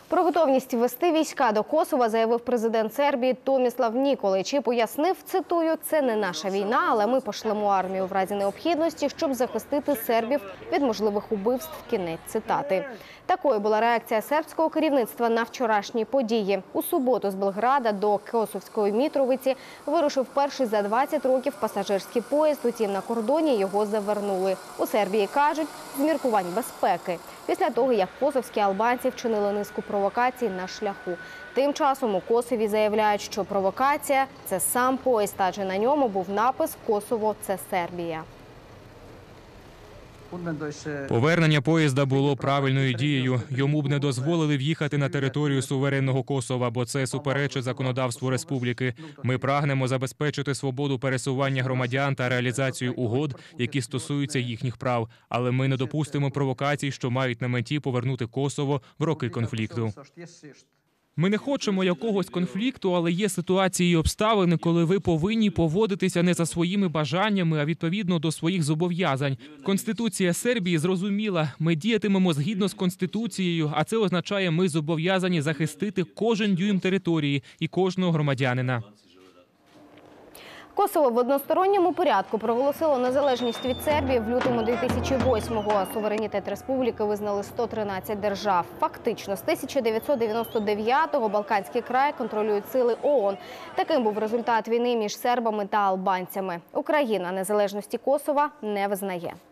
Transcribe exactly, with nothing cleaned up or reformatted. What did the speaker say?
Про готовність ввести війська до Косова заявив президент Сербії Томіслав Ніколич і пояснив, цитую, «Це не наша війна, але ми пошлемо армію в разі необхідності, щоб захистити сербів від можливих убивств». Кінець цитати. Такою була реакція сербського керівництва на вчорашні події. У суботу з Белграда до Косовської Мітровиці вирушив перший за двадцять років пасажирський поїзд, утім на кордоні його завернули. У Сербії кажуть, з міркувань безпеки. Після того, як косовські албанці вчинили низку провокацій на шляху. Тим часом у Косові заявляють, що провокація – це сам поїзд, адже на ньому був напис «Косово – це Сербія». Повернення поїзда було правильною дією. Йому б не дозволили в'їхати на територію суверенного Косова, бо це суперечить законодавству республіки. Ми прагнемо забезпечити свободу пересування громадян та реалізацію угод, які стосуються їхніх прав. Але ми не допустимо провокацій, що мають на меті повернути Косово в роки конфлікту. Ми не хочемо якогось конфлікту, але є ситуації і обставини, коли ви повинні поводитися не за своїми бажаннями, а відповідно до своїх зобов'язань. Конституція Сербії зрозуміла, ми діятимемо згідно з Конституцією, а це означає, ми зобов'язані захистити кожен дюйм території і кожного громадянина. Косово в односторонньому порядку проголосило незалежність від Сербії в лютому дві тисячі восьмого. Суверенітет республіки визнали сто тринадцять держав. Фактично, з тисяча дев'ятсот дев'яносто дев'ятого Балканський край контролюють сили ООН. Таким був результат війни між сербами та албанцями. Україна незалежності Косова не визнає.